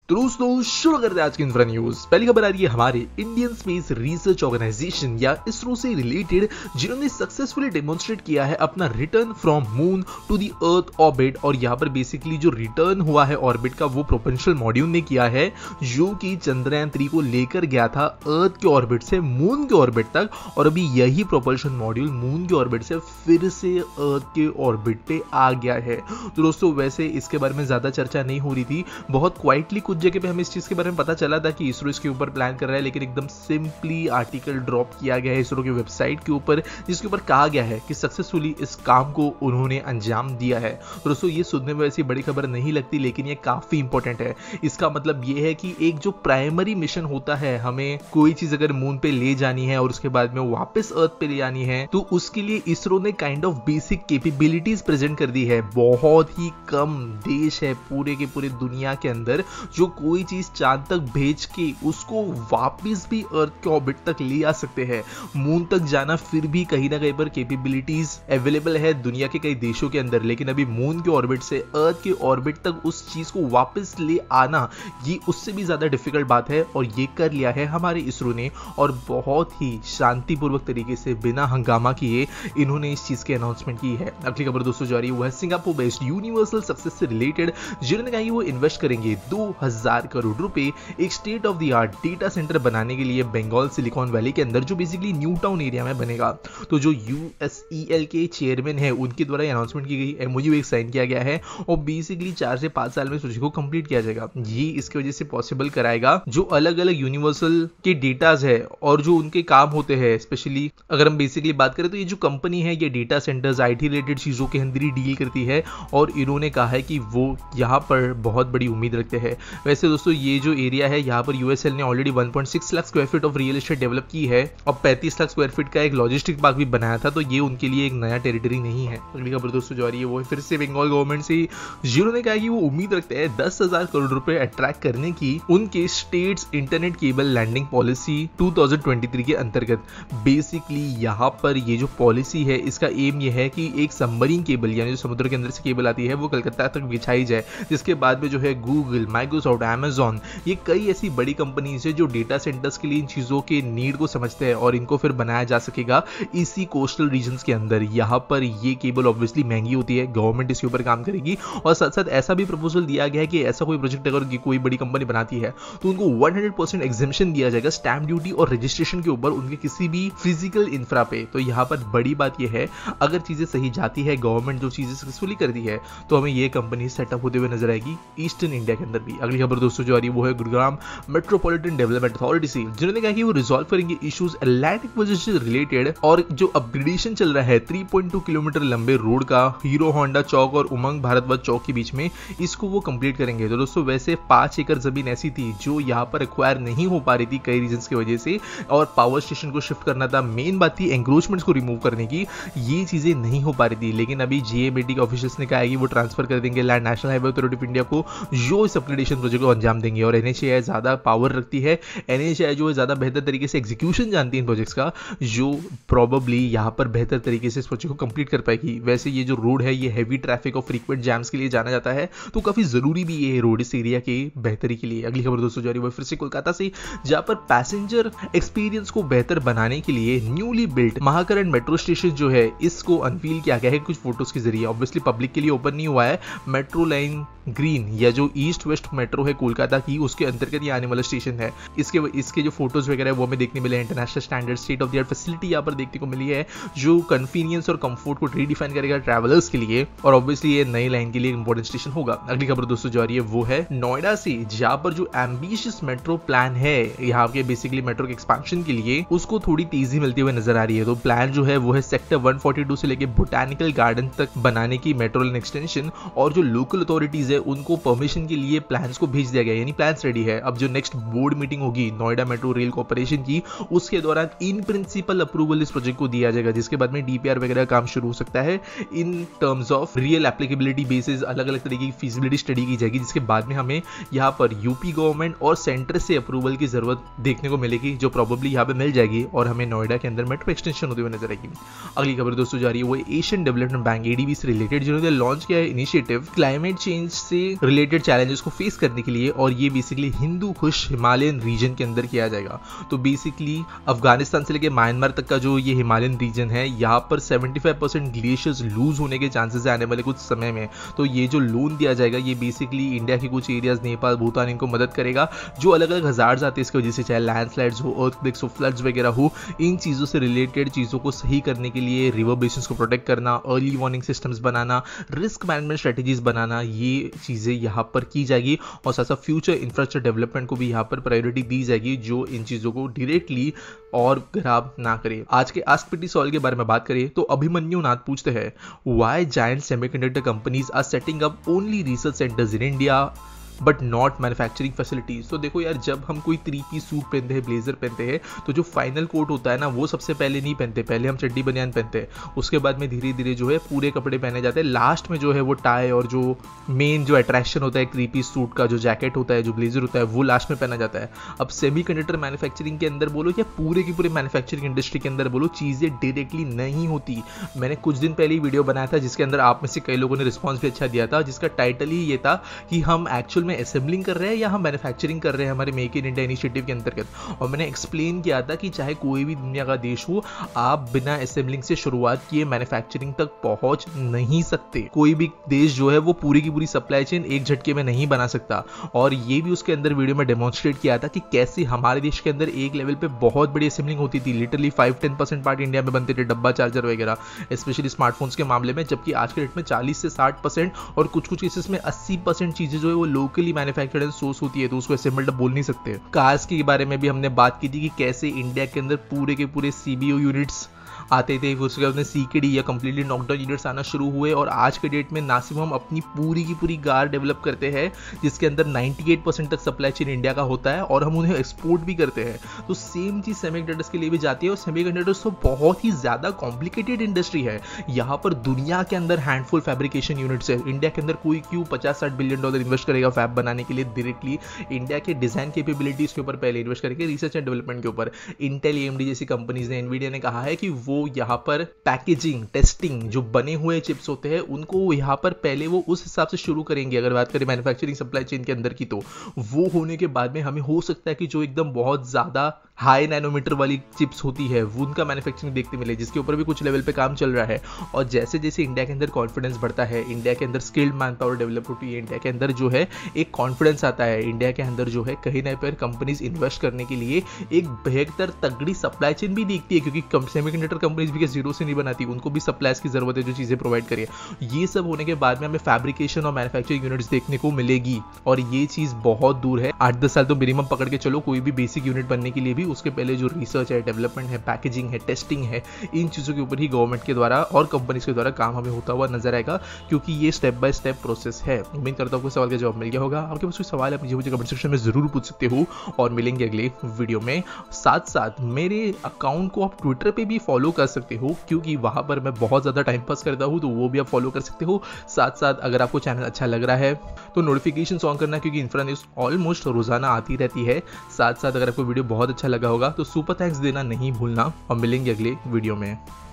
तो दोस्तों शुरू करते हैं आज की इंफ्रा न्यूज। पहली खबर आ रही है हमारे इंडियन स्पेस रिसर्च ऑर्गेनाइजेशन या इसरो से रिलेटेड, जिन्होंने सक्सेसफुली डेमोन्स्ट्रेट किया है अपना return from moon to the earth orbit. और यहाँ पर बेसिकली जो रिटर्न हुआ है ऑर्बिट का वो प्रोपेंशियल मॉड्यूल ने किया है, जो कि चंद्रयान 3 को लेकर गया था अर्थ के ऑर्बिट से मून के ऑर्बिट तक। और अभी यही प्रोपल्शन मॉड्यूल मून के ऑर्बिट से फिर से अर्थ के ऑर्बिट पे आ गया है। तो दोस्तों वैसे इसके बारे में ज्यादा चर्चा नहीं हो रही थी, बहुत क्वाइटली कुछ जगह पे हमें इस चीज के बारे में पता चला था कि इसरो इसके ऊपर प्लान कर रहा है, लेकिन एकदम सिंपली आर्टिकल ड्रॉप किया गया है इसरो की वेबसाइट के ऊपर, जिसके ऊपर कहा गया है कि सक्सेसफुली इस काम को उन्होंने अंजाम दिया है। तो दोस्तों ये सुनने में ऐसी बड़ी खबर नहीं लगती, लेकिन ये काफी इंपॉर्टेंट है। इसका मतलब ये है कि एक जो प्राइमरी मिशन होता है, हमें कोई चीज अगर मून पे ले जानी है और उसके बाद में वापस अर्थ पे ले जानी है, तो उसके लिए इसरो ने kind of basic capabilities present कर दी है। बहुत ही कम देश है पूरे के पूरे दुनिया के अंदर जो कोई चीज चांद तक भेज के उसको वापस भी अर्थ के ऑर्बिट तक ले आ सकते हैं। मून तक जाना फिर भी कहीं ना कहीं पर कैपेबिलिटीज अवेलेबल है दुनिया के कई देशों के अंदर, लेकिन अभी मून के ऑर्बिट से अर्थ के ऑर्बिट तक उस चीज को वापस ले आना ये उससे भी ज्यादा डिफिकल्ट बात है। और ये कर लिया है हमारे इसरो ने, और बहुत ही शांतिपूर्वक तरीके से बिना हंगामा किए इन्होंने इस चीज की अनाउंसमेंट की है। अगली खबर दोस्तों जो आ रही है वो है सिंगापुर बेस्ड यूनिवर्सल सक्सेस से रिलेटेड, जिन्होंने कहा कि वो इन्वेस्ट करेंगे 2000 करोड़ रुपए एक state of the art data centre बनाने के लिए बंगाल सिलिकॉन वैली के अंदर, जो बेसिकली न्यू टाउन एरिया में बनेगा। तो जो USEL के चेयरमैन है उनके द्वारा अनाउंसमेंट की गई, MOU एक साइन किया गया है और बेसिकली 4 से 5 साल में इस प्रोजेक्ट को कंप्लीट किया जाएगा। ये इसकी वजह से पॉसिबल कराएगा जो अलग अलग यूनिवर्सल के डेटाज है और जो उनके काम होते हैं, स्पेशली अगर हम बेसिकली बात करें तो ये जो कंपनी है ये डेटा सेंटर्स IT रिलेटेड चीजों के अंदर ही डील करती है, और इन्होंने कहा है कि वो यहाँ पर बहुत बड़ी उम्मीद रखते हैं। वैसे दोस्तों ये जो एरिया है यहाँ पर USL ने already 1.6 lakh square feet of real estate develop की है और 35 लाख स्क्वायर फीट का एक लॉजिस्टिक पार्क भी बनाया था, तो ये उनके लिए एक नया टेरिटरी नहीं है। अगली खबर दोस्तों जो आ रही है वो फिर से बंगाल गवर्नमेंट से, जिन्होंने कहा कि वो उम्मीद रखते हैं 10,000 करोड़ रुपए अट्रैक्ट करने की उनके states internet cable landing policy 2023 के अंतर्गत। बेसिकली यहाँ पर ये जो पॉलिसी है इसका एम ये है कि एक सबमरीन केबल यानी जो समुद्र के अंदर से केबल आती है वो कलकत्ता तक बिछाई जाए, जिसके बाद में जो है गूगल, माइक्रोसॉफ्ट, Amazon, ये कई ऐसी बड़ी कंपनीज है जो डेटा सेंटर्स के लिए इन चीजों के नीड को समझते हैं और इनको फिर बनाया जा सकेगा इसी कोस्टल रीजन्स के अंदर। यहाँ पर ये केबल ऑब्वियसली महंगी होती है, गवर्नमेंट इसके ऊपर काम करेगी, और साथ साथ ऐसा भी प्रपोजल दिया गया है कि ऐसा कोई प्रोजेक्ट अगर कोई बड़ी कंपनी बनाती है तो उनको 100% एग्जेम्पशन दिया जाएगा स्टैम्प ड्यूटी और रजिस्ट्रेशन के ऊपर उनके किसी भी फिजिकल इंफ्रा पे। तो यहाँ पर बड़ी बात यह है अगर चीजें सही जाती है, गवर्नमेंट जो चीजें सक्सेसफुली करती है, तो हमें ये कंपनी सेटअप होते हुए नजर आएगी ईस्टर्न इंडिया के अंदर भी। अगली खबर दोस्तों जो आ रही है वो है गुरुग्राम मेट्रोपॉलिटन डेवलपमेंट अथॉरिटी से, जिन्होंने कहा कि वो रिजॉल्व करेंगे इश्यूज अटलांटिक पोजीशन रिलेटेड, और जो अपग्रेडेशन चल रहा है 3.2 किलोमीटर लंबे रोड का हीरो होंडा चौक और उमंग भारद्वाज चौक के बीच में, इसको वो कंप्लीट करेंगे। तो दोस्तों वैसे 5 एकड़ जमीन ऐसी थी जो यहाँ पर एक्वायर नहीं हो पा रही थी कई रीजंस की वजह से, और पावर स्टेशन को शिफ्ट करना था, मेन बात थी एंक्रोचमेंट्स को रिमूव करने की, ये चीजें नहीं हो पा रही थी। लेकिन अभी GMAT के ऑफिशियल्स ने कहा है कि वो ट्रांसफर कर देंगे land national highway authority of India को, जो इस अपग्रेडेशन प्रोजेक्ट को अंजाम देंगे। और NHAI ज्यादा पावर रखती है, NHAI जो है ज्यादा बेहतर तरीके से एग्जीक्यूशन जानती है इन प्रोजेक्ट्स का, जो प्रोबेबली यहाँ पर बेहतर तरीके से इस प्रोजेक्ट को कंप्लीट कर पाएगी। वैसे ये जो रोड है ये हैवी ट्रैफिक और फ्रीक्वेंट जैम्स के लिए जाना जाता है, तो काफी जरूरी भी ये रोड इस एरिया की बेहतरी के लिए। अगली खबर दोस्तों जारी वो फिर से कोलकाता से, जहां पर पैसेंजर एक्सपीरियंस को बेहतर बनाने के लिए newly built Mahakaran metro station जो है इसको अनवील किया गया है कुछ फोटोज के जरिए। ऑब्वियसली पब्लिक के लिए ओपन नहीं हुआ है, मेट्रो लाइन ग्रीन या जो ईस्ट वेस्ट मेट्रो है कोलकाता की उसके अंतर्गत ये आने वाला स्टेशन है। इसके जो फोटोज वगैरह है वो हमें देखने मिले, international standard state of the art facility यहाँ पर देखने को मिली है, जो कन्वीनियंस और कंफर्ट को रीडिफाइन करेगा ट्रैवलर्स के लिए, और ऑब्वियसली ये नई लाइन के लिए इंपॉर्टेंट स्टेशन होगा। अगली खबर दोस्तों जो आ रही है वो है नोएडा से, जहां पर जो एम्बिशियस मेट्रो प्लान है यहाँ के बेसिकली मेट्रो के एक्सपेंशन के लिए, उसको थोड़ी तेजी मिलती हुई नजर आ रही है। तो प्लान जो है वो है सेक्टर 142 से लेके बोटानिकल गार्डन तक बनाने की मेट्रो लाइन एक्सटेंशन, और जो लोकल अथॉरिटीज है उनको परमिशन के लिए प्लान्स को भेज दिया गया, यानी प्लान्स रेडी है। अब जो नेक्स्ट बोर्ड मीटिंग होगी नोएडा मेट्रो रेल कॉर्पोरेशन की, उसके दौरान इन प्रिंसिपल अप्रूवल इस प्रोजेक्ट को दिया जाएगा, जिसके बाद में DPR वगैरह काम शुरू हो सकता है in terms of real applicability basis, अलग अलग तरीके की फिजिबिलिटी स्टडी की जाएगी, जिसके बाद में हमें यहाँ पर यूपी गवर्नमेंट और सेंटर से अप्रूवल की जरूरत देखने को मिलेगी, जो प्रोबेबली यहाँ पे मिल जाएगी, और हमें नोएडा के अंदर मेट्रो एक्सटेंशन होते हुए नजर आएगी। अगली खबर दोस्तों जा रही है वो एशियन डेवलपमेंट बैंक ADB से रिलेटेड, जिन्होंने लॉन्च किया है इनिशिएटिव क्लाइमेट चेंज से रिलेटेड चैलेंजेस को फेस करने के लिए, और ये बेसिकली हिंदू कुश हिमालयन रीजन के अंदर किया जाएगा। तो बेसिकली अफगानिस्तान से लेकर म्यांमार तक का जो ये हिमालयन रीजन है, यहाँ पर 75% ग्लेशियर्स लूज होने के चांसेस है आने वाले कुछ समय में। तो ये जो लोन दिया जाएगा ये बेसिकली इंडिया के कुछ एरियाज, नेपाल, भूटान, इनको मदद करेगा जो अलग अलग हजार्ड्स आते हैं इसकी वजह से, चाहे लैंडस्लाइड्स हो, अर्थक्वेक्स हो, फ्लड्स वगैरह हो, इन चीज़ों से रिलेटेड चीज़ों को सही करने के लिए रिवर बेसिन्स को प्रोटेक्ट करना, अर्ली वार्निंग सिस्टम्स बनाना, रिस्क मैनेजमेंट स्ट्रेटेजीज बनाना, ये चीज़ें यहाँ पर की जाएगी। और साथ साथ फ्यूचर इंफ्रास्ट्रक्चर डेवलपमेंट को भी यहाँ पर प्रायोरिटी दी जाएगी जो इन चीज़ों को डायरेक्टली और खराब ना करे। आज के आस्क पीटी सवाल के बारे में बात करें तो अभिमन्यु नाथ पूछते हैं, why giant semiconductor companies are setting up only research centres in India but not manufacturing facilities. तो देखो यार, जब हम कोई 3 पीस सूट पहनते हैं, ब्लेजर पहनते हैं, तो जो फाइनल कोट होता है ना वो सबसे पहले नहीं पहनते, पहले हम चड्डी बनियान पहनते हैं, उसके बाद में धीरे धीरे जो है पूरे कपड़े पहने जाते हैं, लास्ट में जो है वो टाई और जो मेन जो अट्रैक्शन होता है 3 पीस सूट का, जो जैकेट होता है, जो ब्लेजर होता है, वो लास्ट में पहना जाता है। अब सेमीकंडक्टर मैन्युफैक्चरिंग के अंदर बोलो या पूरे की पूरे मैन्युफैक्चरिंग इंडस्ट्री के अंदर बोलो, चीज़ें डायरेक्टली नहीं होती। मैंने कुछ दिन पहले ही वीडियो बनाया था जिसके अंदर आप में से कई लोगों ने रिस्पॉन्स भी अच्छा दिया था, जिसका टाइटल ही ये था कि हम एक्चुअल में असेंबलिंग कर रहे हैं या हम मैन्युफैक्चरिंग कर रहे हैं हमारे मेक इन इंडिया इनिशिएटिव के अंतर्गत। और मैंने एक्सप्लेन किया था कि चाहे कोई भी दुनिया का देश हो, आप बिना असेंबलिंग से शुरुआत किए मैन्युफैक्चरिंग तक पहुंच नहीं सकते। कोई भी देश जो है वो पूरी की पूरी सप्लाई चेन एक झटके में नहीं बना सकता। और ये भी उसके अंदर वीडियो में डेमोन्स्ट्रेट किया था कि कैसे हमारे देश के अंदर एक लेवल पे बहुत बड़ी असेंबलिंग होती थी, लिटरली 5-10% पार्ट इंडिया में बनते थे, डब्बा चार्जर वगैरह, स्पेशली स्मार्टफोन्स के मामले में, जबकि आज के डेट में 40 से 60% और कुछ कुछ केसेस में 80% चीजें जो है वो लोकली मैन्युफैक्चर्ड सोर्स होती है, तो उसको असेंबल्ड बोल नहीं सकते। कार्स के बारे में भी हमने बात की थी कि कैसे इंडिया के अंदर पूरे के पूरे सीबीओ यूनिट्स आते थे, उसके बाद सीकेडी या कंप्लीटली नॉकडाउन यूनिट्स आना शुरू हुए। और आज के डेट में ना सिर्फ हम अपनी पूरी की पूरी कार डेवलप करते हैं जिसके अंदर 98% तक सप्लाई चेन इंडिया का होता है और हम उन्हें एक्सपोर्ट भी करते हैं, तो सेम चीज सेमीकंडक्टर्स के लिए भी जाती है। और सेमीकंडक्टर्स तो बहुत ही ज्यादा कॉम्प्लिकेटेड इंडस्ट्री है। यहाँ पर दुनिया के अंदर हैंडफुल फैब्रिकेशन यूनिट्स है। इंडिया के अंदर कोई क्यों $50-60 बिलियन इन्वेस्ट करेगा फैब बनाने के लिए? डायरेक्टली इंडिया के डिजाइन कैपेबिलिटीज के ऊपर पहले इन्वेस्ट करेंगे, रिसर्च एंड डेवलपमेंट के ऊपर। इंटेल, एएमडी जैसी कंपनीज ने, एनवीडिया ने कहा है कि वो यहाँ पर पैकेजिंग, टेस्टिंग, जो बने हुए चिप्स होते हैं उनको यहाँ पर पहले वो उस हिसाब से शुरू करेंगे। अगर बात करें मैन्युफैक्चरिंग सप्लाई चेन के अंदर की, तो वो होने के बाद में हमें हो सकता है कि जो एकदम बहुत ज्यादा हाई नैनोमीटर वाली चिप्स होती है वो उनका मैन्युफैक्चरिंग देखते मिले, जिसके ऊपर भी कुछ लेवल पे काम चल रहा है। और जैसे जैसे इंडिया के अंदर कॉन्फिडेंस बढ़ता है, इंडिया के अंदर स्किल्ड मैन पावर डेवलप होती है, इंडिया के अंदर जो है एक कॉन्फिडेंस आता है, इंडिया के अंदर जो है कहीं ना कहीं कंपनीज इन्वेस्ट करने के लिए एक बेहतर तगड़ी सप्लाई चेन भी देखती है, क्योंकि सेमीकंडक्टर कंपनीज भी जीरो से नहीं बनाती, उनको भी सप्लाईज की जरूरत है जो चीजें प्रोवाइड करे। ये सब होने के बाद में हमें फैब्रिकेशन और मैन्युफैक्चरिंग यूनिट्स देखने को मिलेगी और ये चीज बहुत दूर है। 8-10 साल तो मिनिमम पकड़ के चलो कोई भी बेसिक यूनिट बनने के लिए भी, उसके पहले जो रिसर्च है, डेवलपमेंट है, पैकेजिंग है, टेस्टिंग है, इन चीजों के ऊपर ही गवर्नमेंट के द्वारा और कंपनीज के द्वारा काम हमें होता हुआ नजर आएगा, क्योंकि ये स्टेप बाय स्टेप प्रोसेस है। उम्मीद करता हूं आपको सवाल का जवाब मिल गया होगा। आपके पास कोई सवाल है मुझे कमेंट सेक्शन में जरूर पूछ सकते हो और मिलेंगे अगले वीडियो में। साथ साथ मेरे अकाउंट को आप ट्विटर पे भी फॉलो कर सकते हो, क्योंकि वहां पर मैं बहुत ज्यादा टाइम पास करता हूं, तो वो भी आप फॉलो कर सकते हो। साथ साथ अगर आपको चैनल अच्छा लग रहा है तो नोटिफिकेशन ऑन करना, क्योंकि इंफ्रा न्यूज ऑलमोस्ट रोजाना आती रहती है। साथ साथ अगर आपको वीडियो बहुत अच्छा लगा होगा तो सुपर थैंक्स देना नहीं भूलना और मिलेंगे अगले वीडियो में।